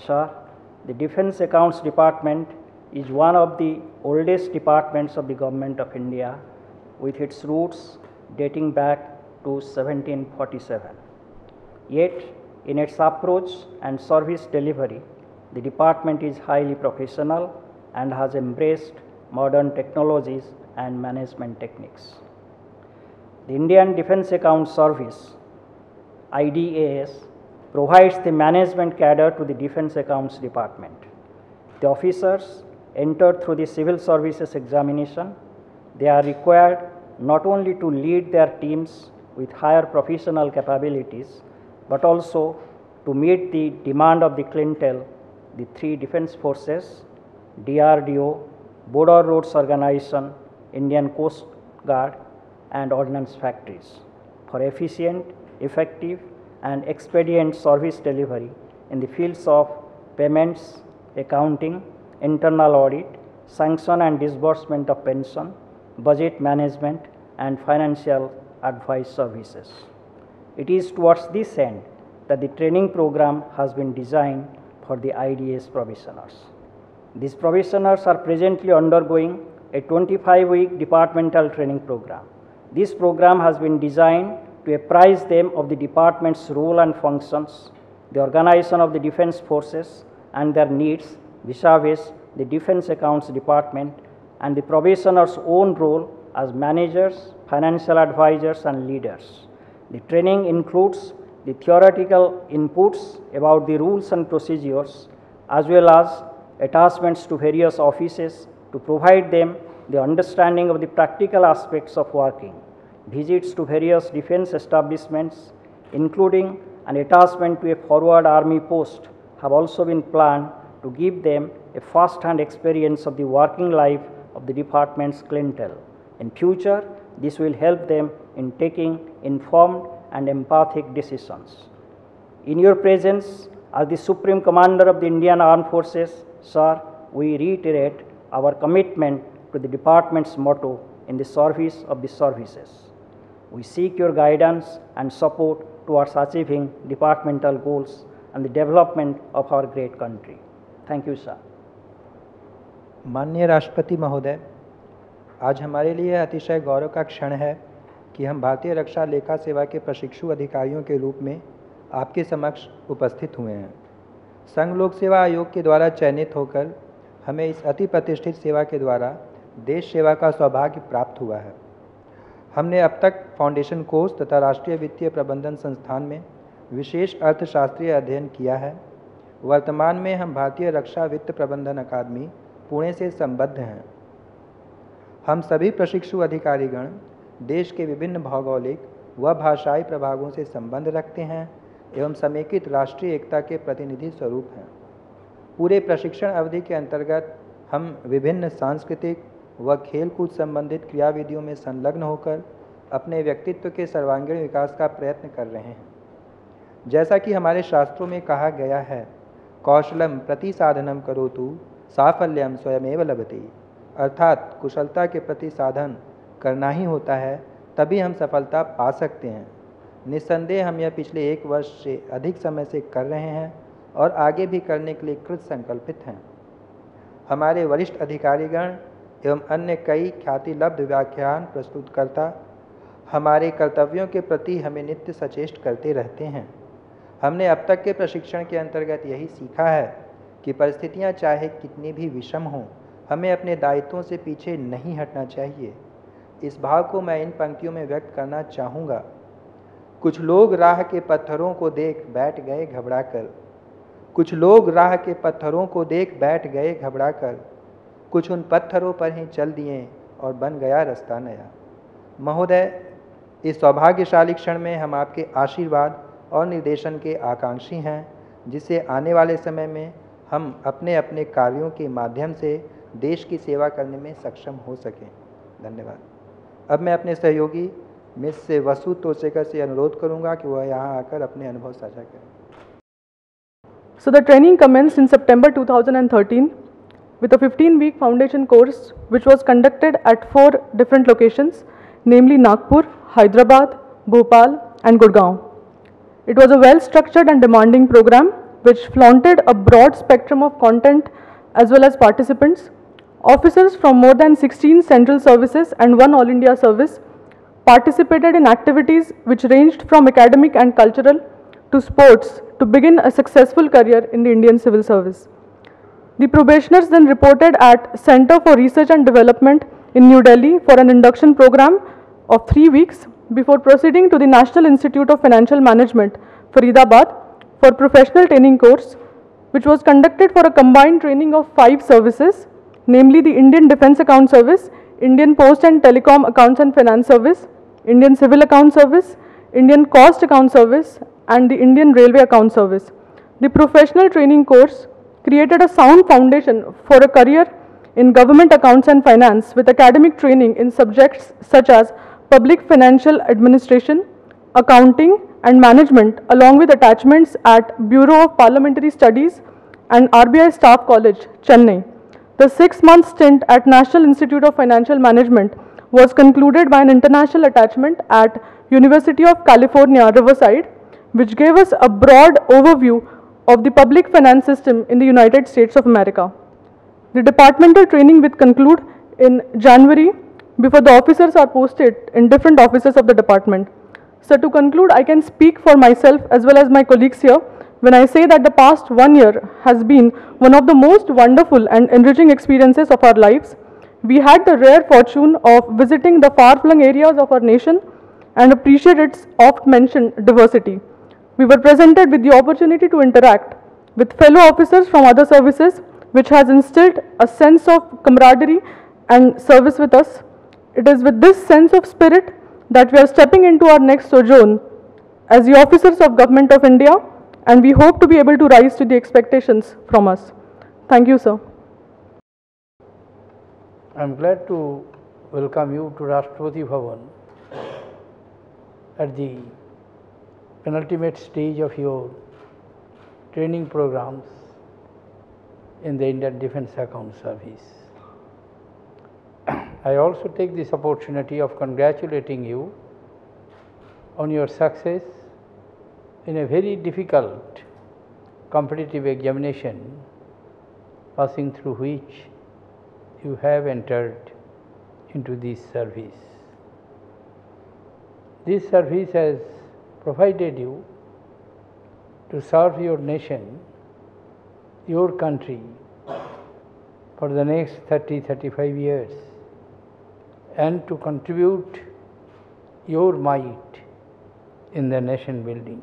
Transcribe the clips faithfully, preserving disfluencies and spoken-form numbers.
Sir, the Defence Accounts Department is one of the oldest departments of the Government of India, with its roots dating back to seventeen forty-seven. Yet, in its approach and service delivery, the department is highly professional and has embraced modern technologies and management techniques. The Indian Defence Accounts Service, I D A S, provides the management cadre to the Defence Accounts Department. The officers enter through the civil services examination. They are required not only to lead their teams with higher professional capabilities, but also to meet the demand of the clientele, the three defense forces, D R D O, Border Roads Organization, Indian Coast Guard, and ordnance factories for efficient, effective, and expedient service delivery in the fields of payments, accounting, internal audit, sanction and disbursement of pension, budget management, and financial advice services. It is towards this end that the training program has been designed for the I D A S probationers. These probationers are presently undergoing a twenty-five week departmental training program. This program has been designed to apprise them of the department's role and functions, the organization of the defense forces and their needs vis-a-vis the Defense Accounts Department, and the probationers' own role as managers, financial advisors, and leaders. The training includes the theoretical inputs about the rules and procedures, as well as attachments to various offices to provide them the understanding of the practical aspects of working. Visits to various defense establishments, including an attachment to a forward army post, have also been planned to give them a first-hand experience of the working life of the department's clientele. In future, this will help them in taking informed and empathic decisions. In your presence, as the Supreme Commander of the Indian Armed Forces, sir, we reiterate our commitment to the department's motto, in the service of the services. We seek your guidance and support towards achieving departmental goals and the development of our great country. Thank you, sir. माननीय राष्ट्रपति महोदय, आज हमारे लिए अतिशय गौरव का क्षण है कि हम भारतीय रक्षा लेखा सेवा के प्रशिक्षु अधिकारियों के रूप में आपके समक्ष उपस्थित हुए हैं। संघ लोक सेवा आयोग के द्वारा चयनित होकर हमें इस अति प्रतिष्ठित सेवा के द्वारा देश सेवा का सौभाग्य प्राप्त हुआ है। हमने अब तक फाउंडेशन कोर्स तथा राष्ट्रीय वित्तीय प्रबंधन संस्थान में विशेष अर्थशास्त्रीय अध्ययन किया है। वर्तमान में हम भारतीय रक्षा वित्त प्रबंधन अकादमी पुणे से संबद्ध हैं। हम सभी प्रशिक्षु अधिकारीगण देश के विभिन्न भौगोलिक व भाषाई प्रभागों से संबंध रखते हैं एवं समेकित राष्ट्रीय एकता के प्रतिनिधि स्वरूप हैं। पूरे प्रशिक्षण अवधि के अंतर्गत हम विभिन्न सांस्कृतिक व खेलकूद संबंधित क्रियाविधियों में संलग्न होकर अपने व्यक्तित्व के सर्वांगीण विकास का प्रयत्न कर रहे हैं। जैसा कि हमारे शास्त्रों में कहा गया है, कौशलम प्रति साधनम करोतु साफल्यम स्वयमेव लभते, अर्थात कुशलता के प्रति साधन करना ही होता है, तभी हम सफलता पा सकते हैं। निस्संदेह हम यह पिछले एक वर्ष से अधिक समय से कर रहे हैं और आगे भी करने के लिए कृत संकल्पित हैं। हमारे वरिष्ठ अधिकारीगण एवं अन्य कई ख्यातिलब्ध व्याख्यान प्रस्तुतकर्ता हमारे कर्तव्यों के प्रति हमें नित्य सचेष्ट करते रहते हैं। हमने अब तक के प्रशिक्षण के अंतर्गत यही सीखा है कि परिस्थितियां चाहे कितनी भी विषम हों, हमें अपने दायित्वों से पीछे नहीं हटना चाहिए। इस भाव को मैं इन पंक्तियों में व्यक्त करना चाहूँगा। कुछ लोग राह के पत्थरों को देख बैठ गए घबरा कर, कुछ लोग राह के पत्थरों को देख बैठ गए घबरा कर, कुछ उन पत्थरों पर ही चल दिए और बन गया रास्ता नया। महोदय, इस सौभाग्यशाली क्षण में हम आपके आशीर्वाद और निर्देशन के आकांक्षी हैं, जिससे आने वाले समय में हम अपने अपने कार्यों के माध्यम से देश की सेवा करने में सक्षम हो सकें। धन्यवाद। अब मैं अपने सहयोगी मिस वसु तोसेकर से अनुरोध करूंगा कि वह यहाँ आकर अपने अनुभव साझा करें। So the training commenced in September two thousand thirteen with a fifteen week foundation course which was conducted at four different locations, namely Nagpur, Hyderabad, Bhopal and Gurgaon. It was a well structured and demanding program which flaunted a broad spectrum of content as well as participants. Officers from more than sixteen central services and one All India service participated in activities which ranged from academic and cultural to sports to begin a successful career in the Indian civil service. The probationers then reported at Center for Research and Development in New Delhi for an induction program of three weeks before proceeding to the National Institute of Financial Management, Faridabad, for professional training course, which was conducted for a combined training of five services, namely the Indian Defence Account Service, Indian Post and Telecom Accounts and Finance Service, Indian Civil Account Service, Indian Cost Account Service, and the Indian Railway Account Service. The professional training course created a sound foundation for a career in government accounts and finance with academic training in subjects such as public financial administration, accounting and management, along with attachments at Bureau of Parliamentary Studies and R B I Staff College, Chennai. The six-month stint at National Institute of Financial Management was concluded by an international attachment at University of California, Riverside, which gave us a broad overview of the public finance system in the United States of America. The departmental training will conclude in January before the officers are posted in different offices of the department. So to conclude, I can speak for myself as well as my colleagues here when I say that the past one year has been one of the most wonderful and enriching experiences of our lives. We had the rare fortune of visiting the far-flung areas of our nation and appreciate its oft-mentioned diversity. We were presented with the opportunity to interact with fellow officers from other services, which has instilled a sense of camaraderie and service with us. It is with this sense of spirit that we are stepping into our next sojourn as the officers of Government of India, and we hope to be able to rise to the expectations from us. Thank you, sir. I am glad to welcome you to Rashtrapati Bhavan at the penultimate stage of your training programs in the Indian Defence Account Service. I also take this opportunity of congratulating you on your success in a very difficult competitive examination, passing through which you have entered into this service. This service has provided you to serve your nation, your country, for the next thirty to thirty-five years, and to contribute your might in the nation building.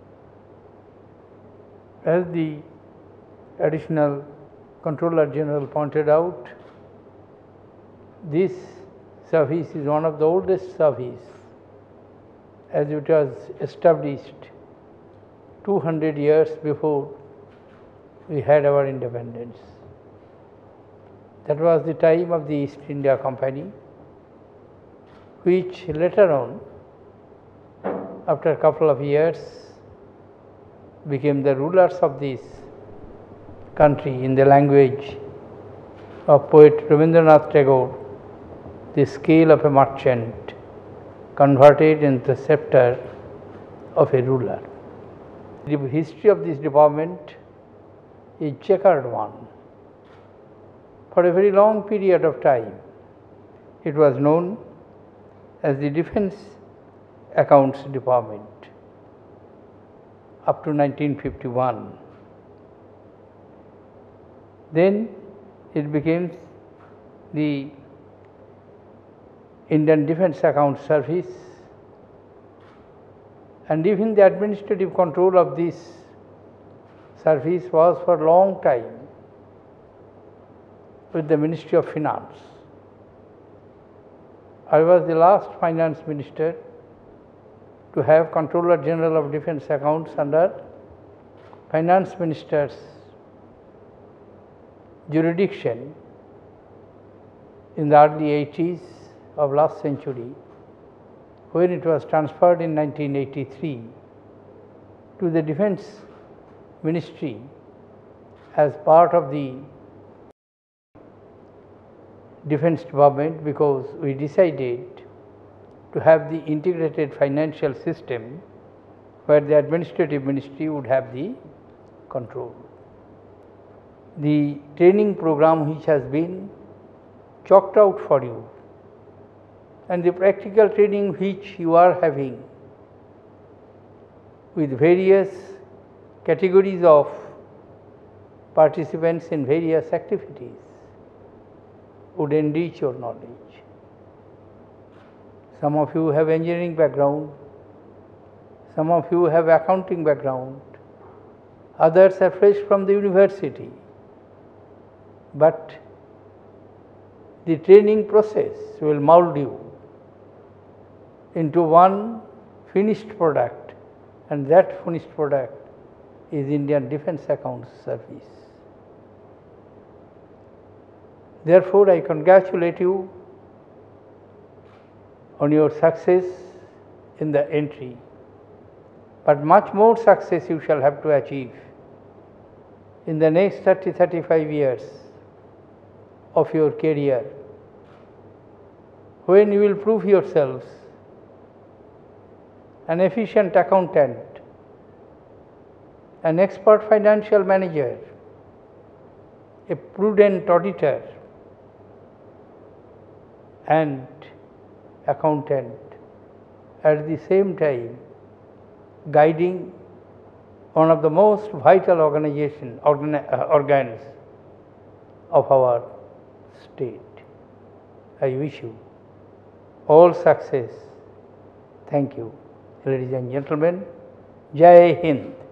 As the Additional Controller General pointed out, this service is one of the oldest services, as it was established two hundred years before we had our independence. That was the time of the East India Company, which later on, after a couple of years, became the rulers of this country in the language of poet Rabindranath Tagore, the scale of a merchant converted into the scepter of a ruler. The history of this department is a checkered one. For a very long period of time, it was known as the Defence Accounts Department up to nineteen fifty-one. Then it became the Indian Defence Account Service, and even the administrative control of this service was for a long time with the Ministry of Finance. I was the last finance minister to have Controller General of Defence Accounts under Finance Minister's jurisdiction in the early eighties of last century, when it was transferred in nineteen eighty-three to the Defence Ministry as part of the Defence Department, because we decided to have the integrated financial system where the administrative ministry would have the control. The training program which has been chalked out for you and the practical training which you are having with various categories of participants in various activities would enrich your knowledge. Some of you have engineering background, some of you have accounting background, others are fresh from the university. But the training process will mold you into one finished product, and that finished product is Indian Defence Accounts Service. Therefore, I congratulate you on your success in the entry, but much more success you shall have to achieve in the next thirty to thirty-five years of your career, when you will prove yourselves an efficient accountant, an expert financial manager, a prudent auditor, and accountant, at the same time guiding one of the most vital organization, organ, uh, organs of our state. I wish you all success. Thank you. Ladies and gentlemen, Jai Hind.